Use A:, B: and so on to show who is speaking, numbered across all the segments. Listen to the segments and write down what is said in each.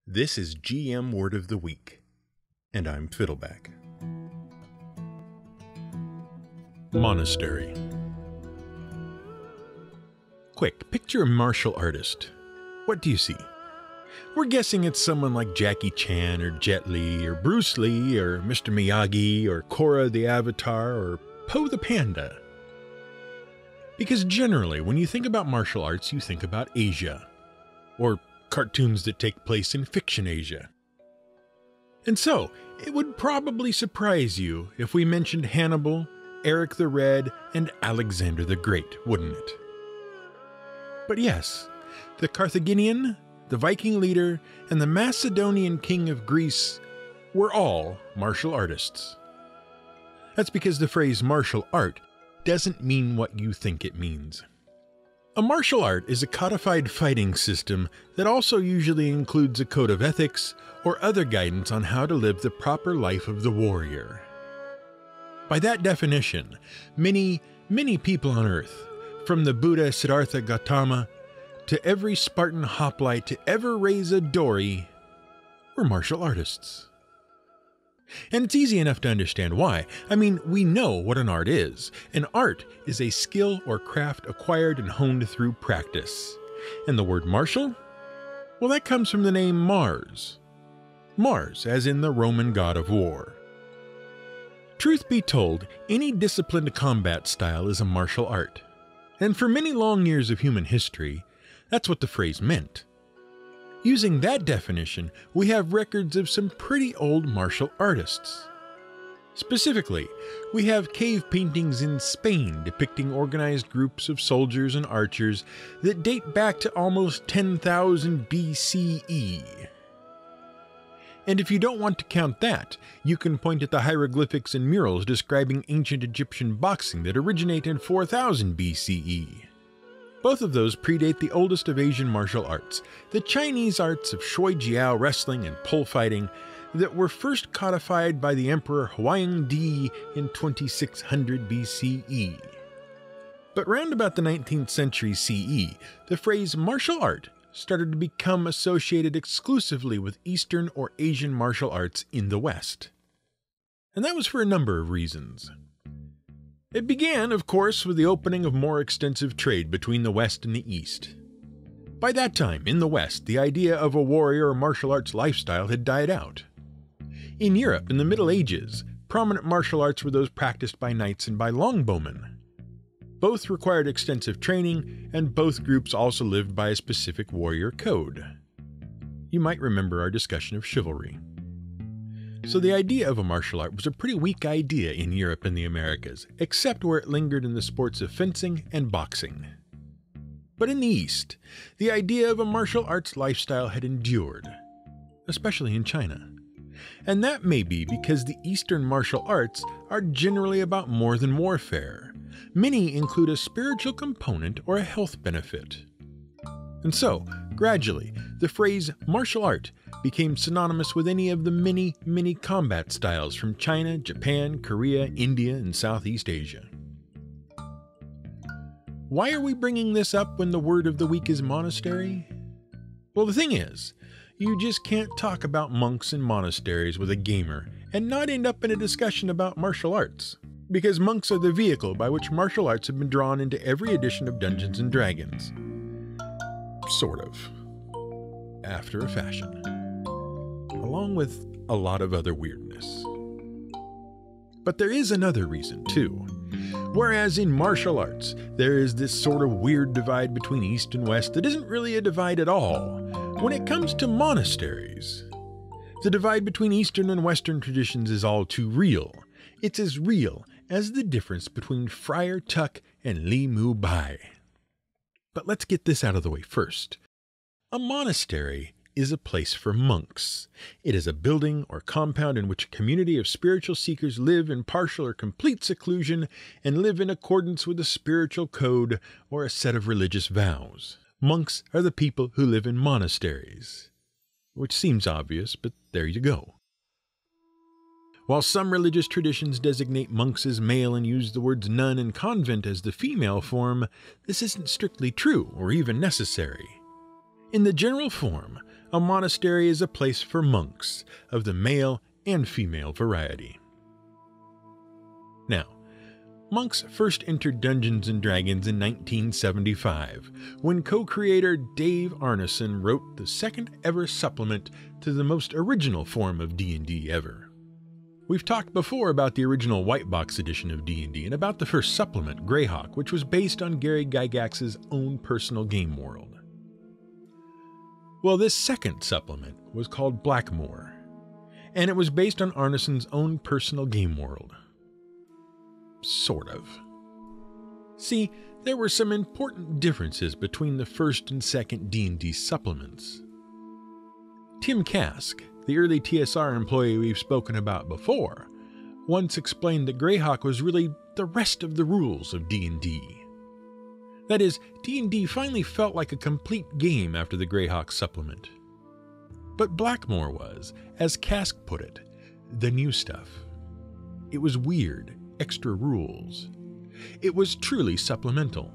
A: This is GM Word of the Week, and I'm Fiddleback. Monastery. Quick, picture a martial artist. What do you see? We're guessing it's someone like Jackie Chan or Jet Li or Bruce Lee or Mr. Miyagi or Korra the Avatar or Po the Panda. Because generally, when you think about martial arts, you think about Asia, or cartoons that take place in fiction Asia. And so, it would probably surprise you if we mentioned Hannibal, Eric the Red, and Alexander the Great, wouldn't it? But yes, the Carthaginian, the Viking leader, and the Macedonian king of Greece were all martial artists. That's because the phrase martial art doesn't mean what you think it means. A martial art is a codified fighting system that also usually includes a code of ethics or other guidance on how to live the proper life of the warrior. By that definition, many people on Earth, from the Buddha Siddhartha Gautama to every Spartan hoplite to ever raise a dory, were martial artists. And it's easy enough to understand why. I mean, we know what an art is. An art is a skill or craft acquired and honed through practice. And the word martial? Well, that comes from the name Mars. Mars, as in the Roman god of war. Truth be told, any disciplined combat style is a martial art. And for many long years of human history, that's what the phrase meant. Using that definition, we have records of some pretty old martial artists. Specifically, we have cave paintings in Spain depicting organized groups of soldiers and archers that date back to almost 10,000 BCE. And if you don't want to count that, you can point at the hieroglyphics and murals describing ancient Egyptian boxing that originate in 4000 BCE. Both of those predate the oldest of Asian martial arts, the Chinese arts of shui jiao wrestling and pole fighting that were first codified by the Emperor Huangdi in 2600 BCE. But round about the 19th century CE, the phrase martial art started to become associated exclusively with Eastern or Asian martial arts in the West. And that was for a number of reasons. It began, of course, with the opening of more extensive trade between the West and the East. By that time, in the West, the idea of a warrior or martial arts lifestyle had died out. In Europe, in the Middle Ages, prominent martial arts were those practiced by knights and by longbowmen. Both required extensive training, and both groups also lived by a specific warrior code. You might remember our discussion of chivalry. So the idea of a martial art was a pretty weak idea in Europe and the Americas, except where it lingered in the sports of fencing and boxing. But in the East, the idea of a martial arts lifestyle had endured, especially in China. And that may be because the Eastern martial arts are generally about more than warfare. Many include a spiritual component or a health benefit. And so, gradually, the phrase martial art became synonymous with any of the many combat styles from China, Japan, Korea, India, and Southeast Asia. Why are we bringing this up when the word of the week is monastery? Well, the thing is, you just can't talk about monks and monasteries with a gamer and not end up in a discussion about martial arts, because monks are the vehicle by which martial arts have been drawn into every edition of Dungeons & Dragons. Sort of. After a fashion. Along with a lot of other weirdness. But there is another reason, too. Whereas in martial arts, there is this sort of weird divide between East and West that isn't really a divide at all. When it comes to monasteries, the divide between Eastern and Western traditions is all too real. It's as real as the difference between Friar Tuck and Li Mu Bai. But let's get this out of the way first. A monastery is a place for monks. It is a building or compound in which a community of spiritual seekers live in partial or complete seclusion and live in accordance with a spiritual code or a set of religious vows. Monks are the people who live in monasteries. Which seems obvious, but there you go. While some religious traditions designate monks as male and use the words nun and convent as the female form, this isn't strictly true or even necessary. In the general form, A monastery is a place for monks of the male and female variety. Now, monks first entered Dungeons & Dragons in 1975, when co-creator Dave Arneson wrote the second ever supplement to the most original form of D&D ever. We've talked before about the original white box edition of D&D and about the first supplement, Greyhawk, which was based on Gary Gygax's own personal game world. Well, this second supplement was called Blackmoor, and it was based on Arneson's own personal game world. Sort of. See, there were some important differences between the first and second D&D supplements. Tim Kask, the early TSR employee we've spoken about before, once explained that Greyhawk was really the rest of the rules of D&D. That is, D&D finally felt like a complete game after the Greyhawk supplement. But Blackmoor was, as Kask put it, the new stuff. It was weird, extra rules. It was truly supplemental.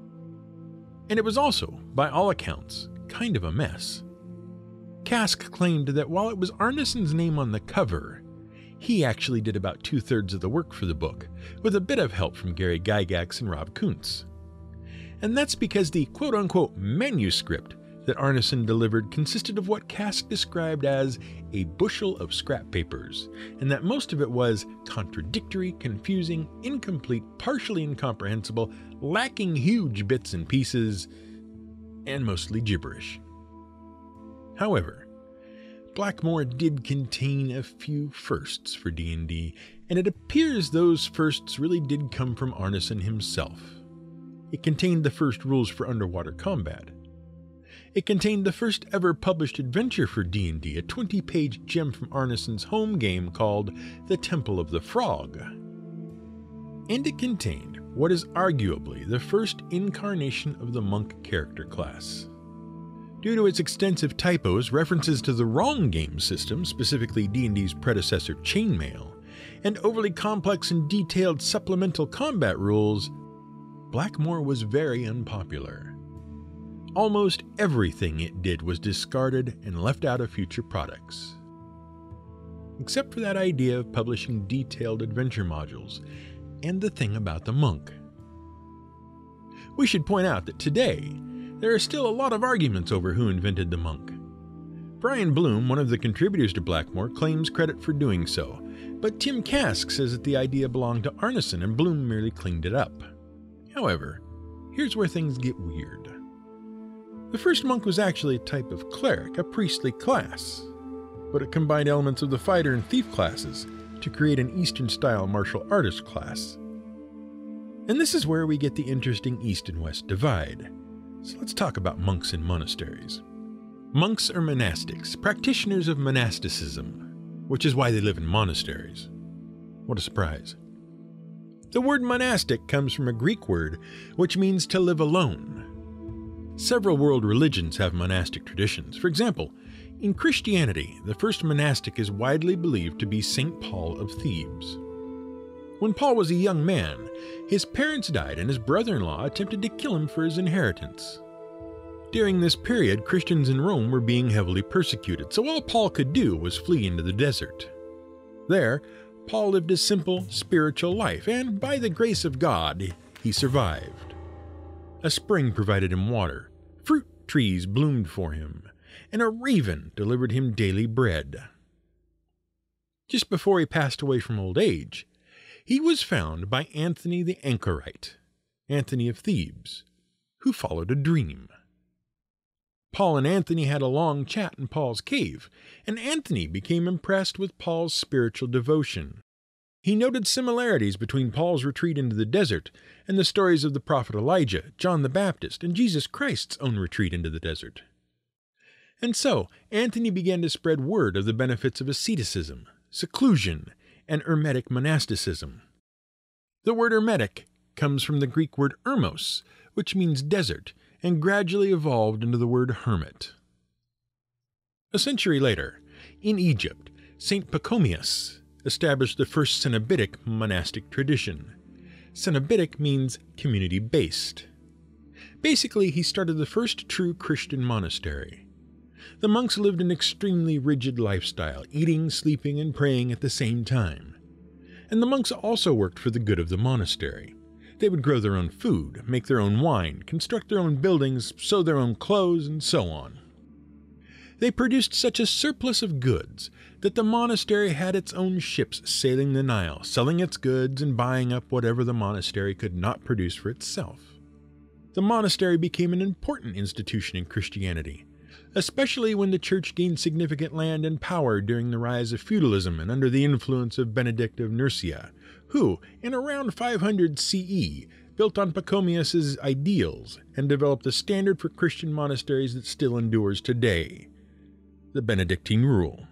A: And it was also, by all accounts, kind of a mess. Kask claimed that while it was Arneson's name on the cover, he actually did about 2/3 of the work for the book, with a bit of help from Gary Gygax and Rob Kuntz. And that's because the quote-unquote manuscript that Arneson delivered consisted of what Kask described as a bushel of scrap papers, and that most of it was contradictory, confusing, incomplete, partially incomprehensible, lacking huge bits and pieces, and mostly gibberish. However, Blackmoor did contain a few firsts for D&D, and it appears those firsts really did come from Arneson himself. It contained the first rules for underwater combat. It contained the first ever published adventure for D&D, a 20-page gem from Arneson's home game called The Temple of the Frog. And it contained what is arguably the first incarnation of the monk character class. Due to its extensive typos, references to the wrong game system, specifically D&D's predecessor Chainmail, and overly complex and detailed supplemental combat rules, Blackmoor was very unpopular. Almost everything it did was discarded and left out of future products. Except for that idea of publishing detailed adventure modules, and the thing about the monk. We should point out that today, there are still a lot of arguments over who invented the monk. Brian Bloom, one of the contributors to Blackmoor, claims credit for doing so, but Tim Kask says that the idea belonged to Arneson and Bloom merely cleaned it up. However, here's where things get weird. The first monk was actually a type of cleric, a priestly class, but it combined elements of the fighter and thief classes to create an Eastern-style martial artist class. And this is where we get the interesting East and West divide. So let's talk about monks and monasteries. Monks are monastics, practitioners of monasticism, which is why they live in monasteries. What a surprise. The word monastic comes from a Greek word which means to live alone. Several world religions have monastic traditions. For example, in Christianity, the first monastic is widely believed to be St. Paul of Thebes. When Paul was a young man, his parents died and his brother-in-law attempted to kill him for his inheritance. During this period, Christians in Rome were being heavily persecuted, so all Paul could do was flee into the desert. There, Paul lived a simple, spiritual life, and by the grace of God, he survived. A spring provided him water, fruit trees bloomed for him, and a raven delivered him daily bread. Just before he passed away from old age, he was found by Anthony the Anchorite, Anthony of Thebes, who followed a dream. Paul and Anthony had a long chat in Paul's cave, and Anthony became impressed with Paul's spiritual devotion. He noted similarities between Paul's retreat into the desert and the stories of the prophet Elijah, John the Baptist, and Jesus Christ's own retreat into the desert. And so, Anthony began to spread word of the benefits of asceticism, seclusion, and hermetic monasticism. The word hermetic comes from the Greek word ermos, which means desert, and gradually evolved into the word hermit. A century later, in Egypt, St. Pachomius established the first Cenobitic monastic tradition. Cenobitic means community-based. Basically, he started the first true Christian monastery. The monks lived an extremely rigid lifestyle, eating, sleeping, and praying at the same time. And the monks also worked for the good of the monastery. They would grow their own food, make their own wine, construct their own buildings, sew their own clothes, and so on. They produced such a surplus of goods that the monastery had its own ships sailing the Nile, selling its goods and buying up whatever the monastery could not produce for itself. The monastery became an important institution in Christianity, especially when the church gained significant land and power during the rise of feudalism and under the influence of Benedict of Nursia, who, in around 500 CE, built on Pachomius's ideals and developed a standard for Christian monasteries that still endures today: the Benedictine rule.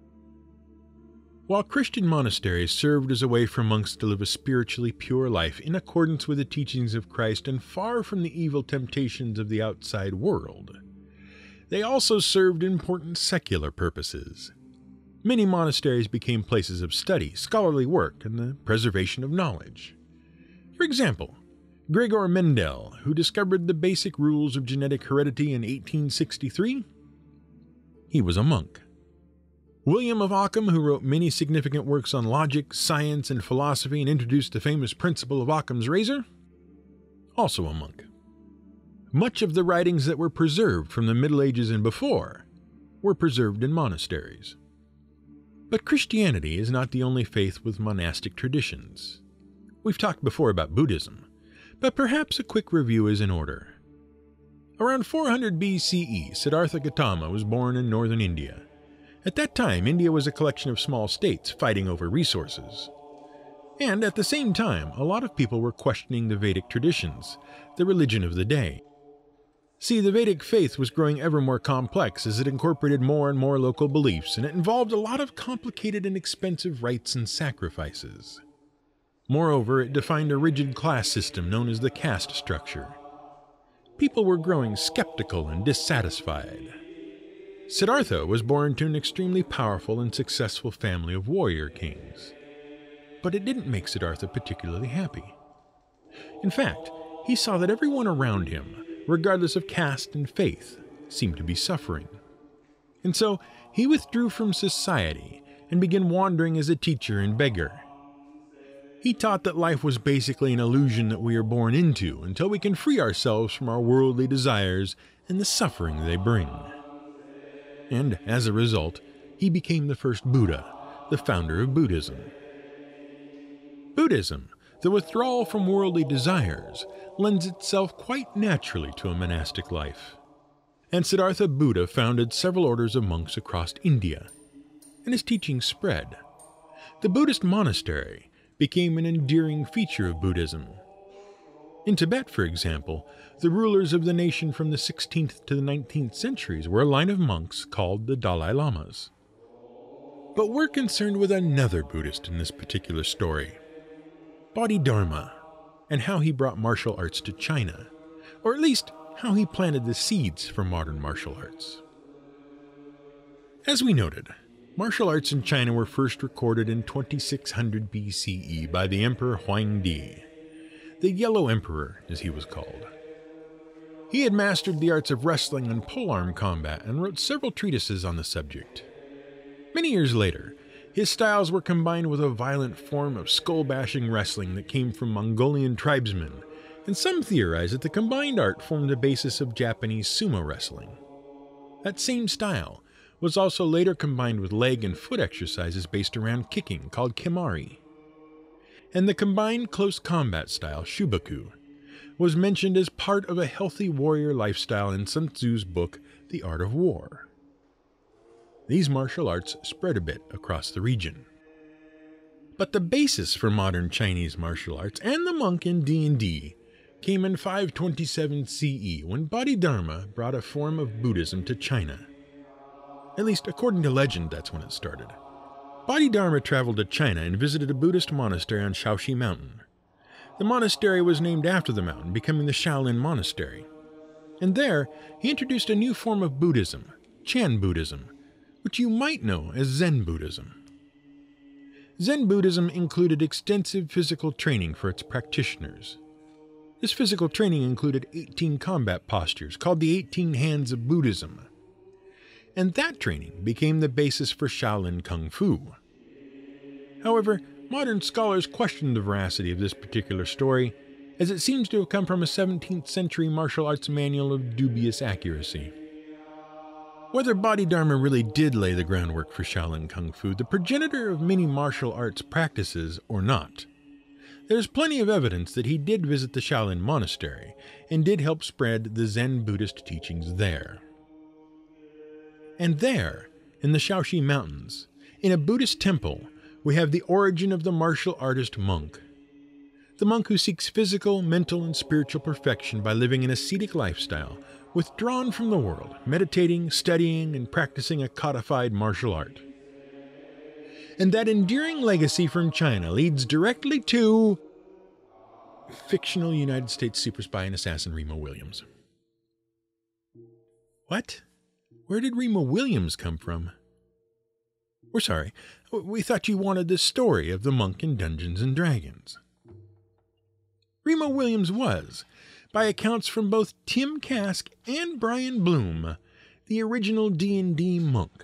A: While Christian monasteries served as a way for monks to live a spiritually pure life in accordance with the teachings of Christ and far from the evil temptations of the outside world, they also served important secular purposes. Many monasteries became places of study, scholarly work, and the preservation of knowledge. For example, Gregor Mendel, who discovered the basic rules of genetic heredity in 1863, he was a monk. William of Ockham, who wrote many significant works on logic, science, and philosophy and introduced the famous principle of Occam's razor, also a monk. Much of the writings that were preserved from the Middle Ages and before were preserved in monasteries. But Christianity is not the only faith with monastic traditions. We've talked before about Buddhism, but perhaps a quick review is in order. Around 400 BCE, Siddhartha Gautama was born in northern India. At that time, India was a collection of small states fighting over resources. And at the same time, a lot of people were questioning the Vedic traditions, the religion of the day. See, the Vedic faith was growing ever more complex as it incorporated more and more local beliefs, and it involved a lot of complicated and expensive rites and sacrifices. Moreover, it defined a rigid class system known as the caste structure. People were growing skeptical and dissatisfied. Siddhartha was born to an extremely powerful and successful family of warrior kings. But it didn't make Siddhartha particularly happy. In fact, he saw that everyone around him, regardless of caste and faith, seemed to be suffering. And so he withdrew from society and began wandering as a teacher and beggar. He taught that life was basically an illusion that we are born into until we can free ourselves from our worldly desires and the suffering they bring. And as a result, he became the first Buddha, the founder of Buddhism. Buddhism, the withdrawal from worldly desires, lends itself quite naturally to a monastic life. And Siddhartha Buddha founded several orders of monks across India, and his teachings spread. The Buddhist monastery became an enduring feature of Buddhism. In Tibet, for example, the rulers of the nation from the 16th to the 19th centuries were a line of monks called the Dalai Lamas. But we're concerned with another Buddhist in this particular story, Bodhidharma, and how he brought martial arts to China, or at least how he planted the seeds for modern martial arts. As we noted, martial arts in China were first recorded in 2600 BCE by the Emperor Huangdi, the Yellow Emperor, as he was called. He had mastered the arts of wrestling and polearm combat and wrote several treatises on the subject. Many years later, his styles were combined with a violent form of skull-bashing wrestling that came from Mongolian tribesmen, and some theorize that the combined art formed the basis of Japanese sumo wrestling. That same style was also later combined with leg and foot exercises based around kicking called kemari. And the combined close combat style, shubaku, was mentioned as part of a healthy warrior lifestyle in Sun Tzu's book, The Art of War. These martial arts spread a bit across the region. But the basis for modern Chinese martial arts and the monk in D&D came in 527 CE when Bodhidharma brought a form of Buddhism to China. At least according to legend, that's when it started. Bodhidharma traveled to China and visited a Buddhist monastery on Shaoxi Mountain. The monastery was named after the mountain, becoming the Shaolin Monastery. And there, he introduced a new form of Buddhism, Chan Buddhism, which you might know as Zen Buddhism. Zen Buddhism included extensive physical training for its practitioners. This physical training included 18 combat postures called the 18 Hands of Buddhism. and that training became the basis for Shaolin Kung Fu. However, modern scholars question the veracity of this particular story, as it seems to have come from a 17th century martial arts manual of dubious accuracy. Whether Bodhidharma really did lay the groundwork for Shaolin Kung Fu, the progenitor of many martial arts practices, or not, there's plenty of evidence that he did visit the Shaolin Monastery and did help spread the Zen Buddhist teachings there. And there, in the Shaoxi Mountains, in a Buddhist temple, we have the origin of the martial artist monk. The monk who seeks physical, mental, and spiritual perfection by living an ascetic lifestyle, withdrawn from the world, meditating, studying, and practicing a codified martial art. And that enduring legacy from China leads directly to fictional United States super spy and assassin Remo Williams. What? Where did Remo Williams come from? We're sorry, we thought you wanted the story of the monk in Dungeons & Dragons. Remo Williams was, by accounts from both Tim Kask and Brian Bloom, the original D&D monk.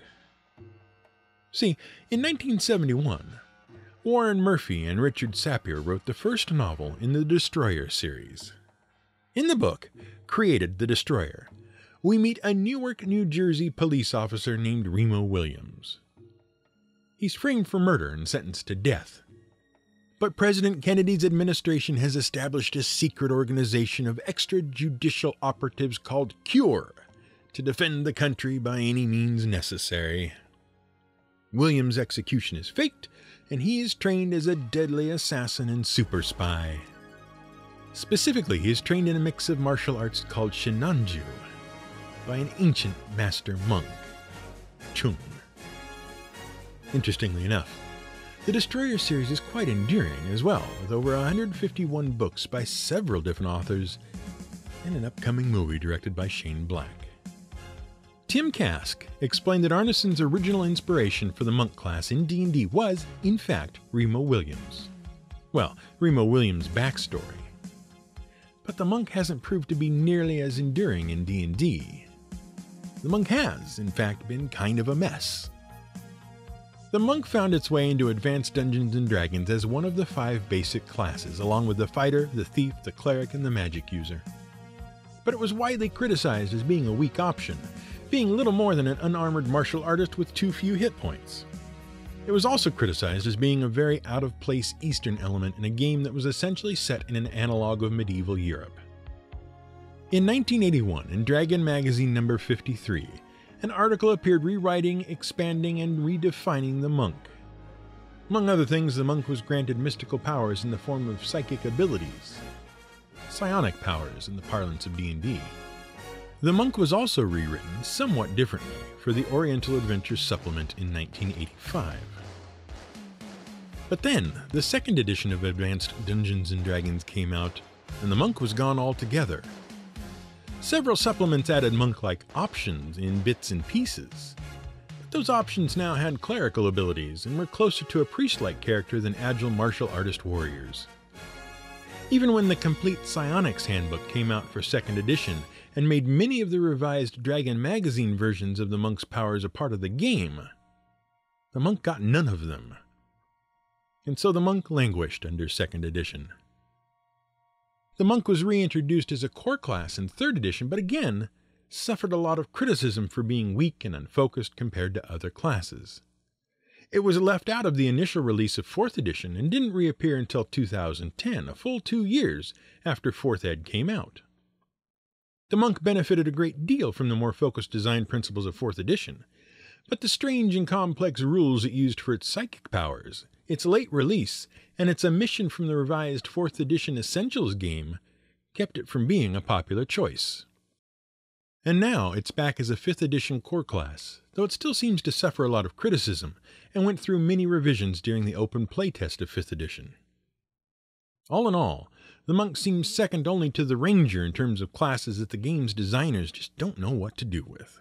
A: See, in 1971, Warren Murphy and Richard Sapir wrote the first novel in the Destroyer series. In the book, Created the Destroyer, we meet a Newark, New Jersey police officer named Remo Williams. He's framed for murder and sentenced to death. But President Kennedy's administration has established a secret organization of extrajudicial operatives called CURE to defend the country by any means necessary. Williams' execution is faked, and he is trained as a deadly assassin and super spy. Specifically, he is trained in a mix of martial arts called Shinanju by an ancient master monk, Chung. Interestingly enough, the Destroyer series is quite enduring as well, with over 151 books by several different authors and an upcoming movie directed by Shane Black. Tim Kask explained that Arneson's original inspiration for the monk class in D&D was, in fact, Remo Williams. Well, Remo Williams' backstory. But the monk hasn't proved to be nearly as enduring in D&D. The monk has, in fact, been kind of a mess. The monk found its way into Advanced Dungeons & Dragons as one of the 5 basic classes, along with the fighter, the thief, the cleric, and the magic user. But it was widely criticized as being a weak option, being little more than an unarmored martial artist with too few hit points. It was also criticized as being a very out-of-place Eastern element in a game that was essentially set in an analog of medieval Europe. In 1981, in Dragon Magazine number 53, an article appeared rewriting, expanding, and redefining the monk. Among other things, the monk was granted mystical powers in the form of psychic abilities, psionic powers in the parlance of D&D. The monk was also rewritten somewhat differently for the Oriental Adventures supplement in 1985. But then, the second edition of Advanced Dungeons & Dragons came out, and the monk was gone altogether. Several supplements added monk-like options in bits and pieces, but those options now had clerical abilities and were closer to a priest-like character than agile martial artist warriors. Even when the complete Psionics Handbook came out for 2nd edition and made many of the revised Dragon Magazine versions of the monk's powers a part of the game, the monk got none of them. And so the monk languished under 2nd edition. The monk was reintroduced as a core class in 3rd edition, but again, suffered a lot of criticism for being weak and unfocused compared to other classes. It was left out of the initial release of 4th edition and didn't reappear until 2010, a full 2 years after 4th ed came out. The monk benefited a great deal from the more focused design principles of 4th edition, but the strange and complex rules it used for its psychic powers, its late release, and its omission from the revised 4th edition Essentials game kept it from being a popular choice. And now it's back as a 5th edition core class, though it still seems to suffer a lot of criticism and went through many revisions during the open playtest of 5th edition. All in all, the monk seems second only to the ranger in terms of classes that the game's designers just don't know what to do with.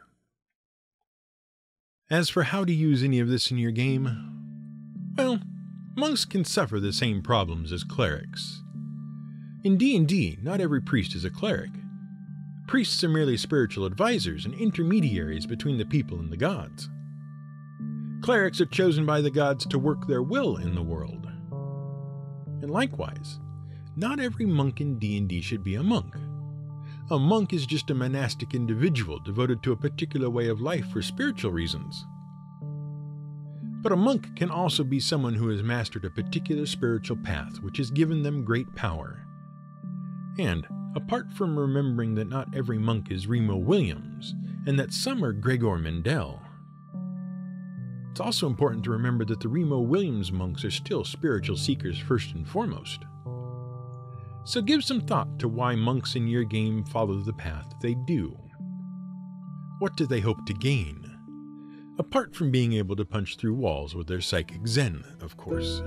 A: As for how to use any of this in your game, well, monks can suffer the same problems as clerics. In D&D, not every priest is a cleric. Priests are merely spiritual advisors and intermediaries between the people and the gods. Clerics are chosen by the gods to work their will in the world. And likewise, not every monk in D&D should be a monk. A monk is just a monastic individual devoted to a particular way of life for spiritual reasons. But a monk can also be someone who has mastered a particular spiritual path which has given them great power. And, apart from remembering that not every monk is Remo Williams, and that some are Gregor Mendel, it's also important to remember that the Remo Williams monks are still spiritual seekers first and foremost. So give some thought to why monks in your game follow the path they do. What do they hope to gain? Apart from being able to punch through walls with their psychic zen, of course.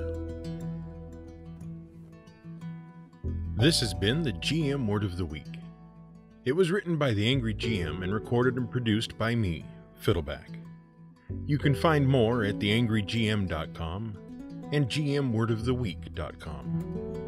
A: This has been the GM Word of the Week. It was written by the Angry GM and recorded and produced by me, Fiddleback. You can find more at theangrygm.com and gmwordoftheweek.com.